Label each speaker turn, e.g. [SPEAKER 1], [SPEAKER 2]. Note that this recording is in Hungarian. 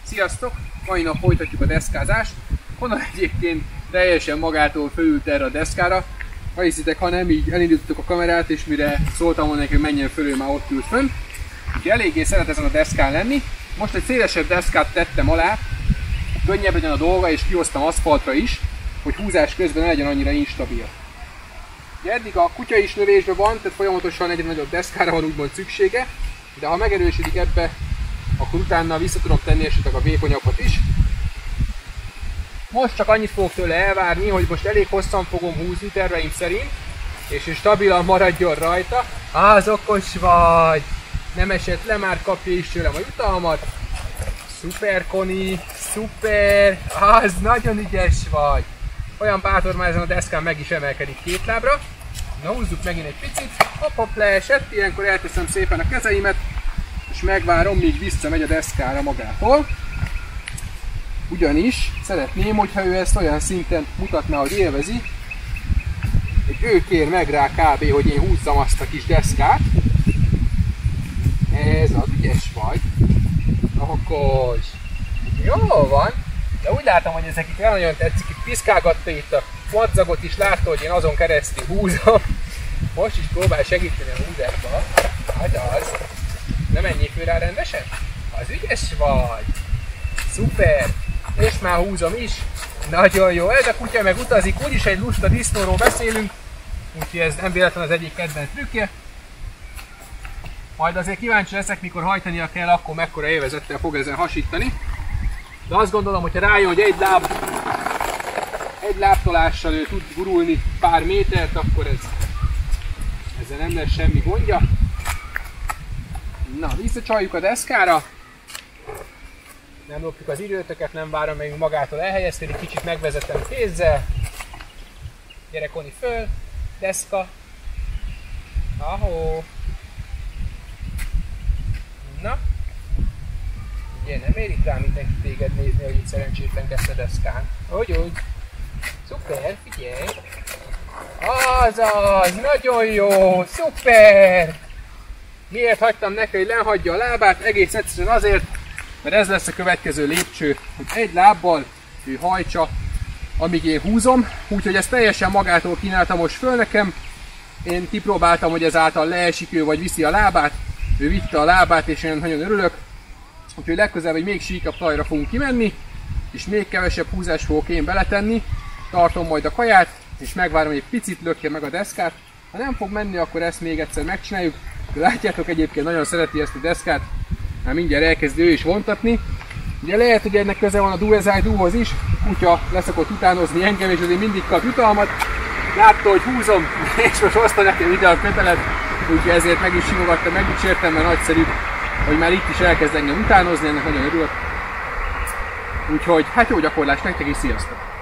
[SPEAKER 1] Sziasztok! Mai nap folytatjuk a deszkázást. Honnan egyébként teljesen magától fölült erre a deszkára. Ha hiszitek, ha nem, így elindítottuk a kamerát, és mire szóltam volna neki, hogy menjen fölül, már ott ült fönn. Úgyhogy eléggé szeret ezen a deszkán lenni. Most egy szélesebb deszkát tettem alá, könnyebb legyen a dolga, és kihoztam aszfaltra is, hogy húzás közben ne legyen annyira instabil. Ugye eddig a kutya is lövésben van, tehát folyamatosan egyre nagyobb deszkára van úgymond szüksége, de ha megerősödik ebbe, akkor utána vissza tudom tenni esetleg a vékonyabbat is. Most csak annyit fogok tőle elvárni, hogy most elég hosszan fogom húzni terveim szerint, és stabilan maradjon rajta. Az okos vagy! Nem esett le, már kapja is tőlem a jutalmat. Szuper, Koni! Szuper! Az nagyon ügyes vagy! Olyan bátor, már ezen a deszkán meg is emelkedik két lábra. Na, húzzuk megint egy picit. Hopp, leesett, ilyenkor elteszem szépen a kezeimet, és megvárom, míg visszamegy a deszkára magától. Ugyanis szeretném, hogyha ő ezt olyan szinten mutatná, hogy élvezi, hogy ő kér meg rá kb. Hogy én húzzam azt a kis deszkát. Ez az, ügyes vagy. Okos. Jó van. De úgy látom, hogy ezek itt nagyon tetszik. Itt piszkálgatta itt a madzagot is, látta, hogy én azon keresztül húzom. Most is próbál segíteni a húzásba. Az. Nem menjél föl rá rendesen? Az ügyes vagy. Szuper. És már húzom is. Nagyon jó. Ez a kutya meg utazik. Úgyis egy lusta disznóról beszélünk. Úgyhogy ez nem véletlen az egyik kedvenc trükkje. Majd azért kíváncsi leszek, mikor hajtania kell, akkor mekkora élvezettel fog ezen hasítani. De azt gondolom, hogyha rájön, hogy egy lábtolással ő tud gurulni pár métert, akkor ezzel nem lesz semmi gondja. Na, visszacsaljuk a deszkára. Nem lopjuk az időtöket, nem várom, még magától elhelyezkedik, kicsit megvezetem kézzel. Gyere, Koni, föl, deszka. Ahó. Na. Ugye, nem érik rá mindenki téged nézni, hogy itt szerencsétlenkedsz a deszkán. Úgy. Szuper, figyelj. Azaz, nagyon jó, szuper. Miért hagytam neki, hogy lehagyja a lábát? Egész egyszerűen azért, mert ez lesz a következő lépcső, hogy egy lábbal ő hajtsa, amíg én húzom. Úgyhogy ezt teljesen magától kínálta most föl nekem. Én kipróbáltam, hogy ezáltal leesik ő, vagy viszi a lábát. Ő vitte a lábát, és én nagyon örülök. Úgyhogy legközelebb egy még síkabb talajra fogunk kimenni, és még kevesebb húzást fogok én beletenni. Tartom majd a kaját, és megvárom, hogy egy picit lökje meg a deszkát. Ha nem fog menni, akkor ezt még egyszer megcsináljuk. De látjátok, egyébként nagyon szereti ezt a deszkát. Már mindjárt elkezd ő is vontatni. Ugye lehet, hogy ennek köze van a Do As I Do-hoz is. A kutya leszokott utánozni engem, és azért mindig kap jutalmat. Látta, hogy húzom, és most hozta nekem ide a kötelet. Úgyhogy ezért meg is simogattam, megdicsértem, mert nagyszerű, hogy már itt is elkezd engem utánozni, ennek nagyon örülök. Úgyhogy hát jó gyakorlást nektek, és sziasztok!